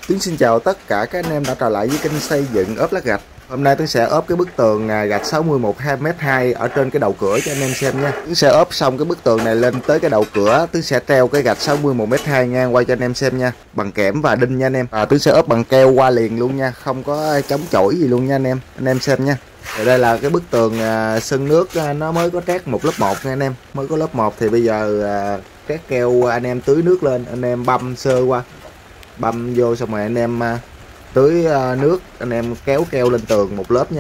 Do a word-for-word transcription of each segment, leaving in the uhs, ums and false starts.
Tuấn xin chào tất cả các anh em đã trở lại với kênh xây dựng ốp lát gạch. Hôm nay Tuấn sẽ ốp cái bức tường gạch sáu mươi một mét hai ở trên cái đầu cửa cho anh em xem nha. Tuấn sẽ ốp xong cái bức tường này lên tới cái đầu cửa, Tuấn sẽ treo cái gạch sáu mươi một mét hai ngang qua cho anh em xem nha, bằng kẽm và đinh nha anh em. Và Tuấn sẽ ốp bằng keo qua liền luôn nha, không có chống chổi gì luôn nha anh em. Anh em xem nha. Rồi đây là cái bức tường à, sân nước à, nó mới có trét một lớp một nha anh em. Mới có lớp một thì bây giờ à, trét keo anh em tưới nước lên, anh em băm sơ qua. Băm vô xong rồi anh em à, tưới à, nước, anh em kéo keo lên tường một lớp nha.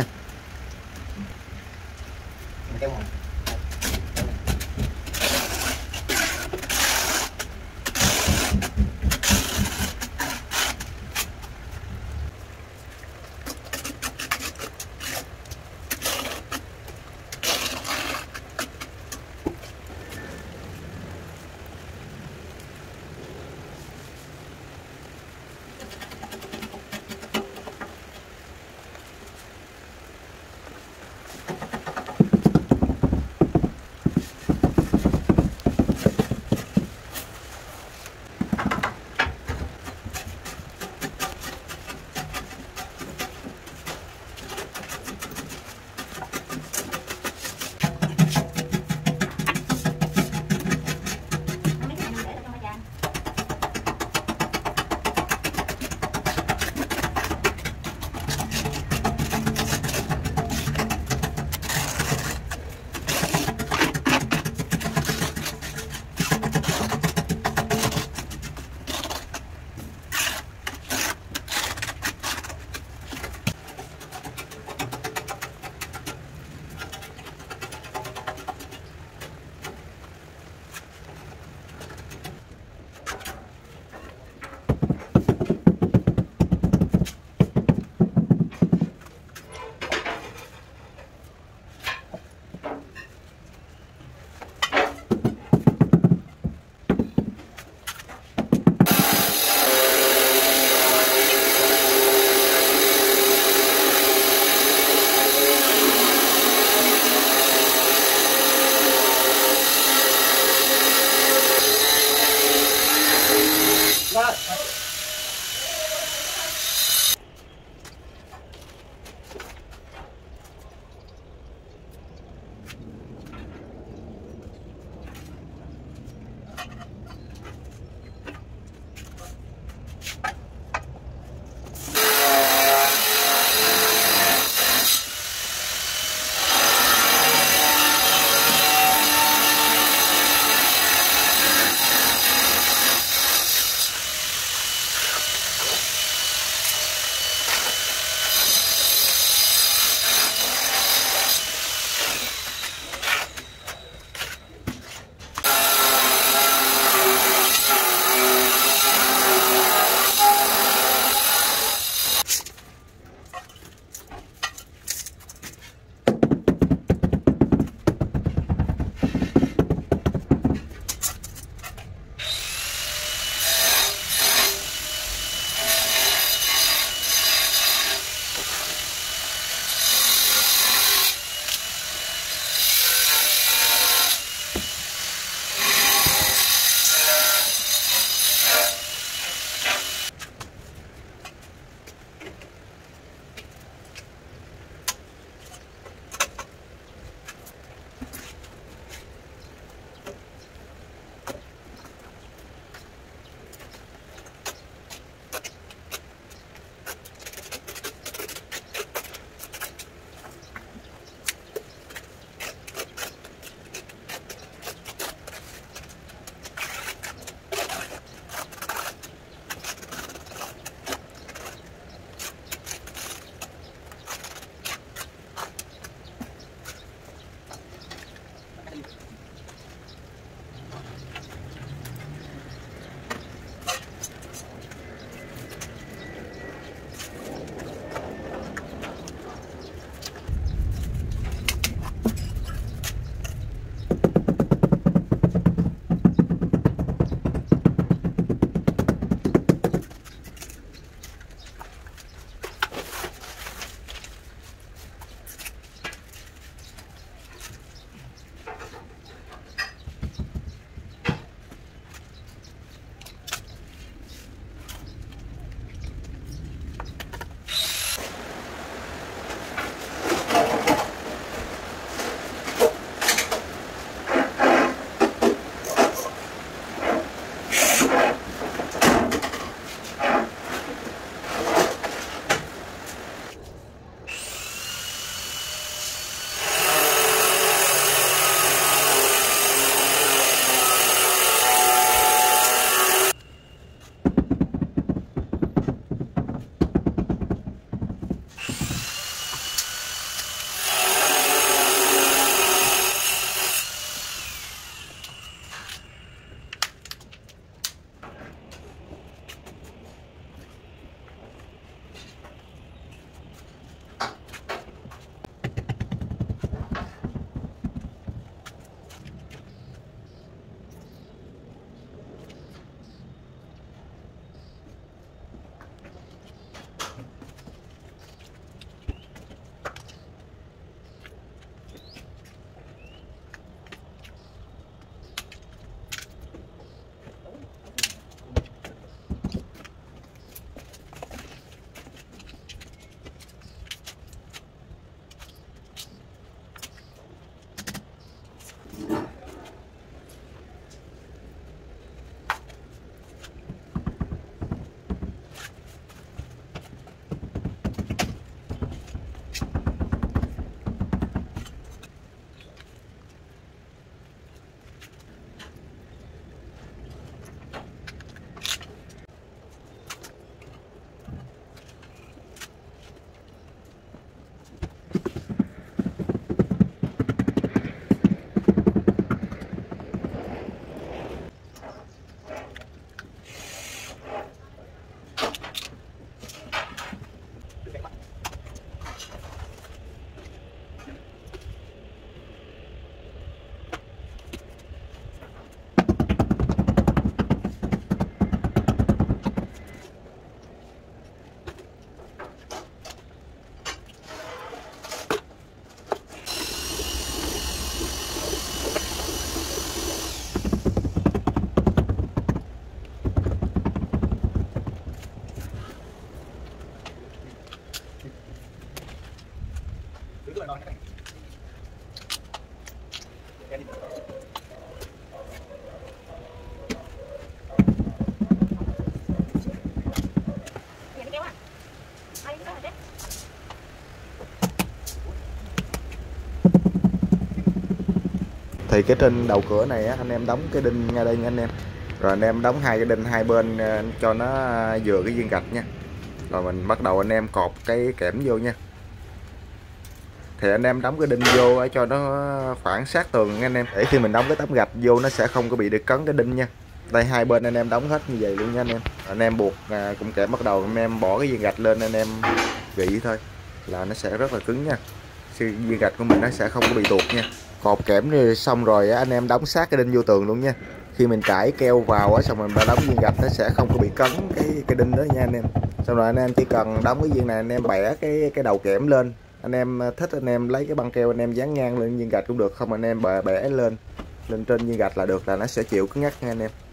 Thì cái trên đầu cửa này á, anh em đóng cái đinh ngay đây nha anh em. Rồi anh em đóng hai cái đinh hai bên cho nó vừa cái viên gạch nha. Rồi mình bắt đầu anh em cột cái kẽm vô nha. Thì anh em đóng cái đinh vô để cho nó khoảng sát tường nha anh em, để khi mình đóng cái tấm gạch vô nó sẽ không có bị được cấn cái đinh nha. Đây hai bên anh em đóng hết như vậy luôn nha anh em. Anh em buộc à, cũng kẽm bắt đầu anh em bỏ cái viên gạch lên, anh em gỉ thôi là nó sẽ rất là cứng nha. Khi viên gạch của mình nó sẽ không có bị tuột nha. Cột kẽm xong rồi anh em đóng sát cái đinh vô tường luôn nha. Khi mình trải keo vào á, xong mình đóng viên gạch nó sẽ không có bị cấn cái cái đinh đó nha anh em. Xong rồi anh em chỉ cần đóng cái viên này, anh em bẻ cái cái đầu kẽm lên. Anh em thích anh em lấy cái băng keo anh em dán ngang lên viên gạch cũng được, không anh em bẻ bẻ lên lên trên viên gạch là được, là nó sẽ chịu cứng ngắc nha anh em.